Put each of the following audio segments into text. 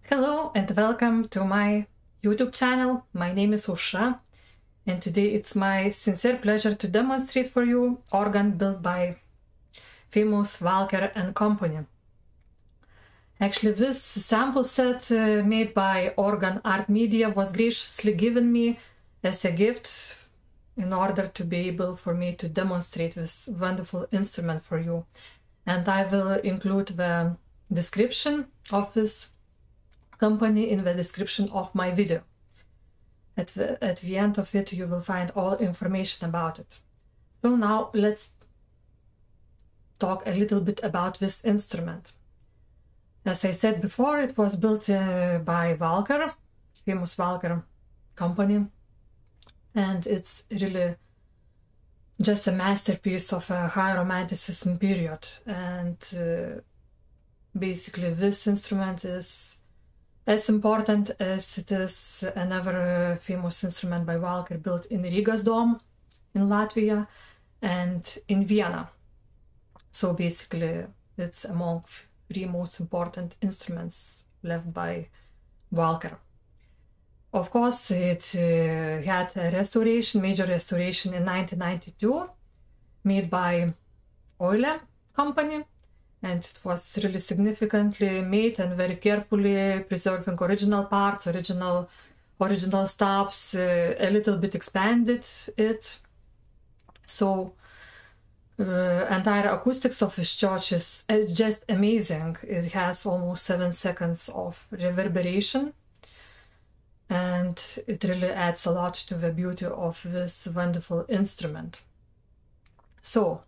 Hello and welcome to my YouTube channel. My name is Ausra, and today it's my sincere pleasure to demonstrate for you organ built by famous Walcker and company. Actually, this sample set made by Organ Art Media was graciously given me as a gift in order to be able for me to demonstrate this wonderful instrument for you. And I will include the description of this company in the description of my video. At the end of it you will find all information about it. So now let's talk a little bit about this instrument. As I said before, it was built by Walcker, famous Walcker company, and it's really just a masterpiece of a high romanticism period. And basically this instrument is as important as it is another famous instrument by Walcker built in Riga's Dome in Latvia and in Vienna. So basically it's among three most important instruments left by Walcker. Of course, it had a restoration, major restoration in 1992, made by Eule company. And it was really significantly made and very carefully preserving original parts, original stops, a little bit expanded it. So entire acoustics of this church is just amazing. It has almost 7 seconds of reverberation, and it really adds a lot to the beauty of this wonderful instrument. So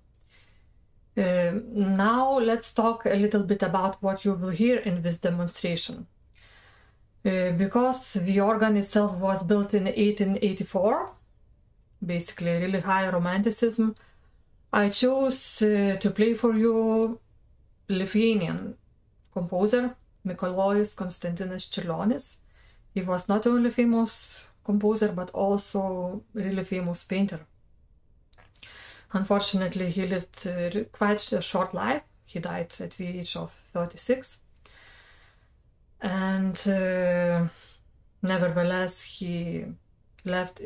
now let's talk a little bit about what you will hear in this demonstration. Because the organ itself was built in 1884, basically really high romanticism, I chose to play for you Lithuanian composer Mikalojus Konstantinas Ciurlionis. He was not only famous composer but also really famous painter. Unfortunately, he lived quite a short life. He died at the age of 36. And nevertheless, he left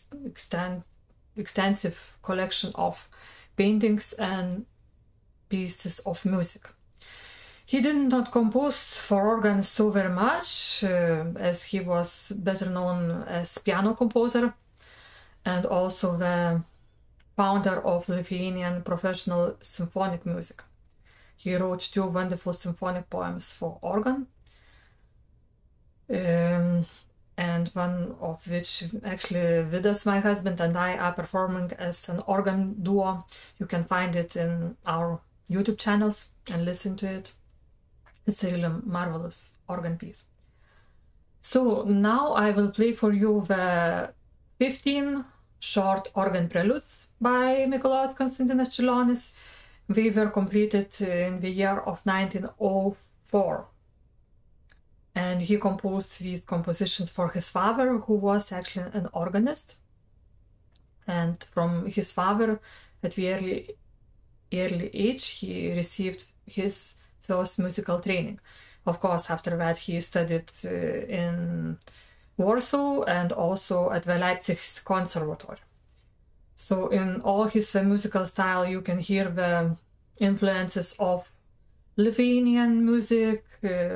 extensive collection of paintings and pieces of music. He did not compose for organ so very much, as he was better known as piano composer and also the founder of Lithuanian professional symphonic music. He wrote 2 wonderful symphonic poems for organ, and one of which actually Vidas, my husband, and I are performing as an organ duo. You can find it in our YouTube channels and listen to it. It's a really marvelous organ piece. So now I will play for you the 15 short organ preludes by Mikalojus Konstantinas Ciurlionis. They were completed in the year of 1904. And he composed these compositions for his father, who was actually an organist. And from his father, at the early age, he received his first musical training. Of course, after that he studied in Warsaw and also at the Leipzig Conservatory. So in all his musical style you can hear the influences of Lithuanian music,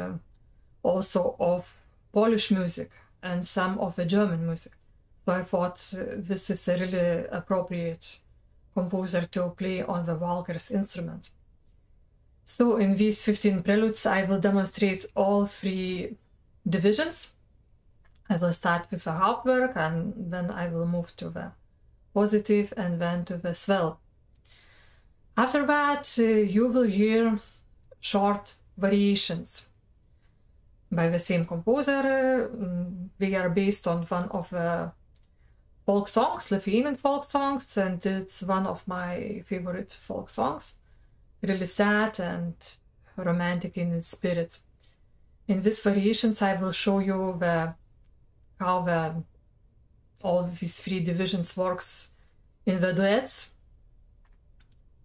also of Polish music and some of the German music. So I thought this is a really appropriate composer to play on the Walcker's instrument. So in these 15 preludes I will demonstrate all 3 divisions. I will start with a Hauptwerk, and then I will move to the positive and then to the swell. After that you will hear short variations by the same composer. They are based on one of the folk songs, Lithuanian folk songs, and it's one of my favorite folk songs. Really sad and romantic in its spirit. In these variations I will show you how all of these 3 divisions works in the duets,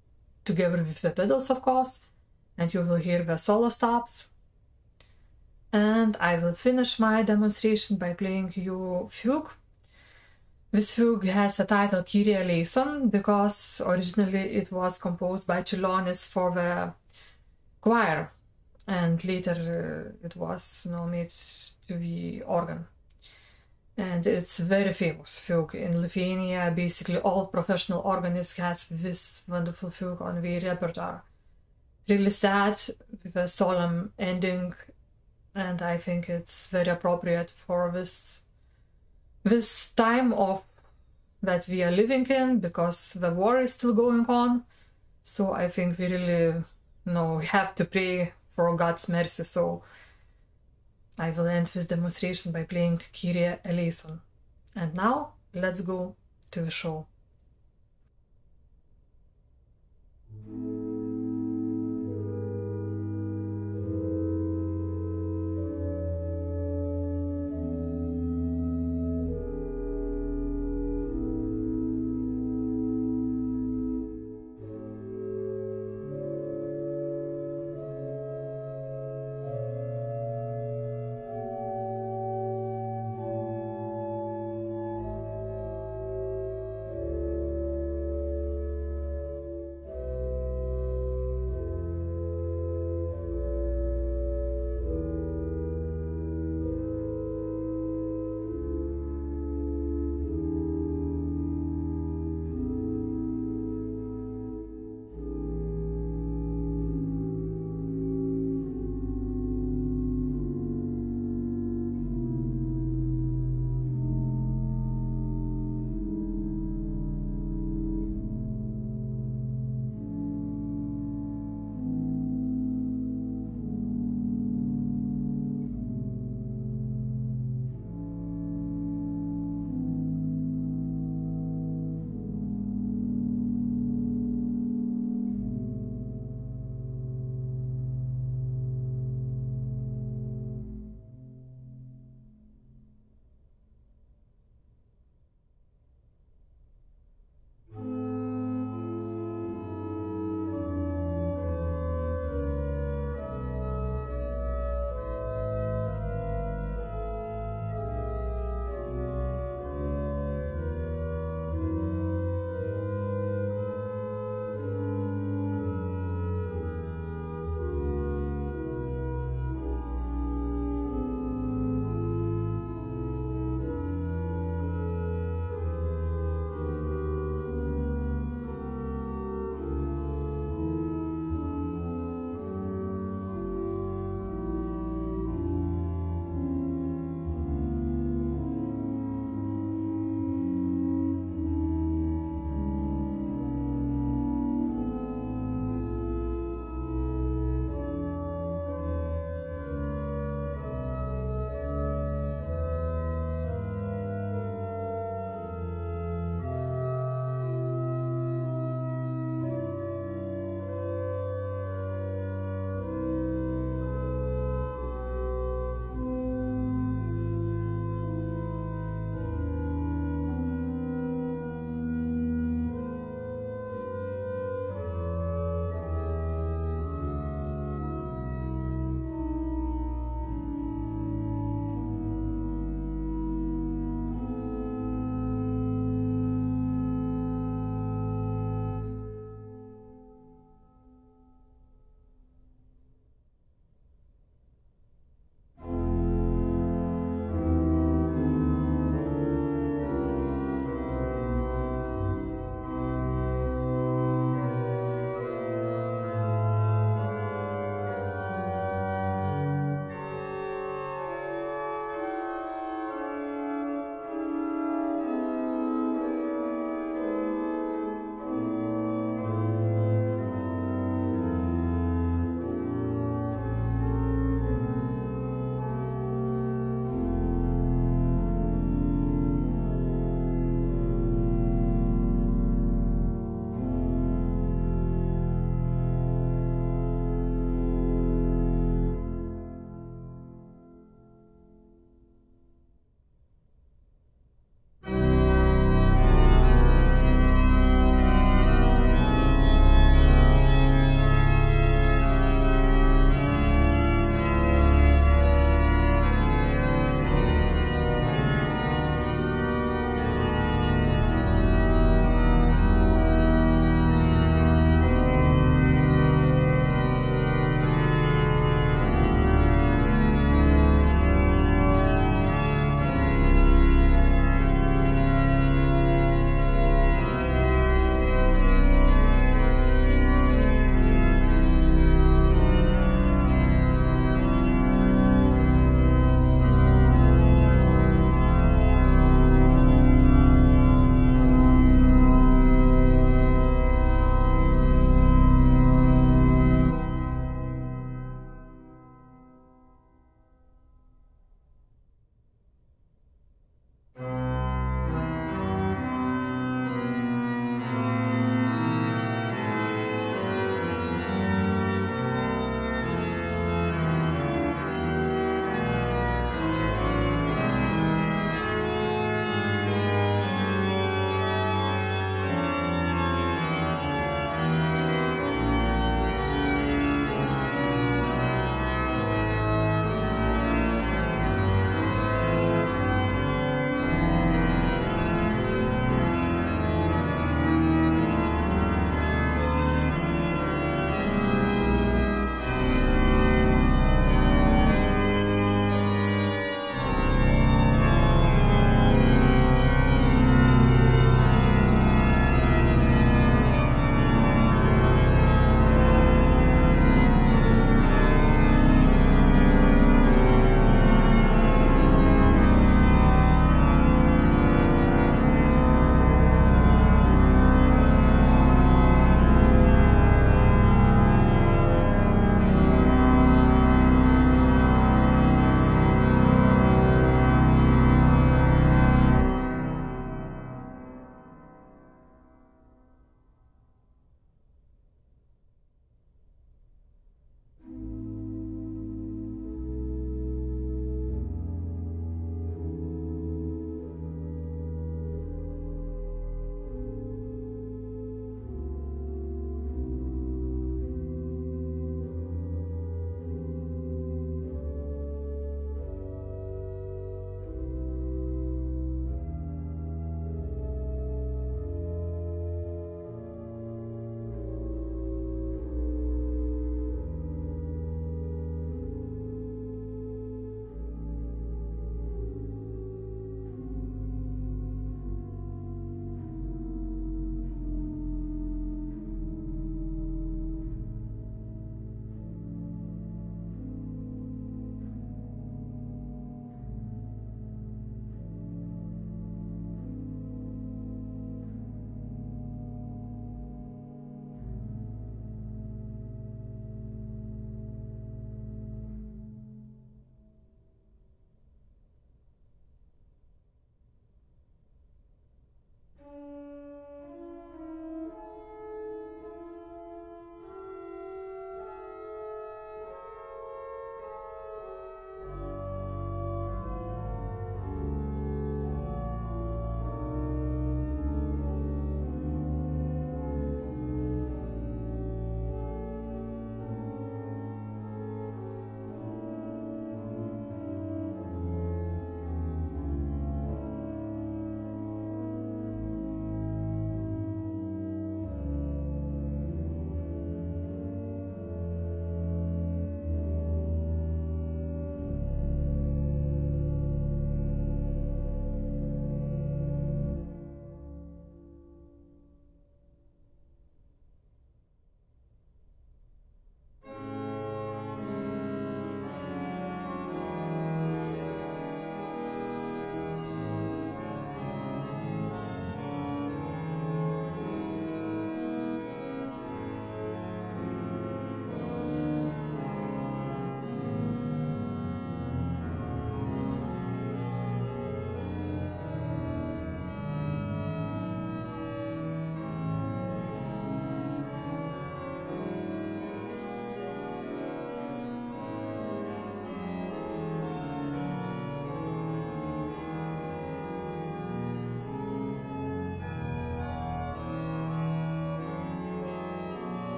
together with the pedals, of course, and you will hear the solo stops. And I will finish my demonstration by playing you fugue. This fugue has a title Kyrie Eleison because originally it was composed by Ciurlionis for the choir, and later it was made to the organ. And it's very famous fugue in Lithuania. Basically all professional organists has this wonderful fugue on their repertoire. Really sad with a solemn ending, and I think it's very appropriate for this time of that we are living in, because the war is still going on. So I think we really have to pray for God's mercy. So I will end this demonstration by playing Kyrie Eleison. And now let's go to the show.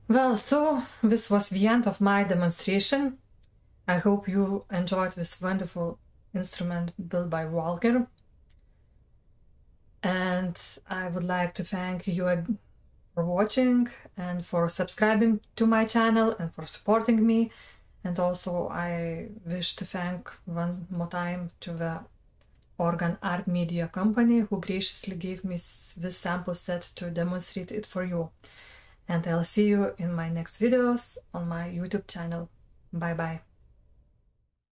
Well, so this was the end of my demonstration. I hope you enjoyed this wonderful instrument built by Walcker. And I would like to thank you for watching and for subscribing to my channel and for supporting me. And also I wish to thank one more time to the Organ Art Media company who graciously gave me this sample set to demonstrate it for you. And I'll see you in my next videos on my YouTube channel. Bye bye.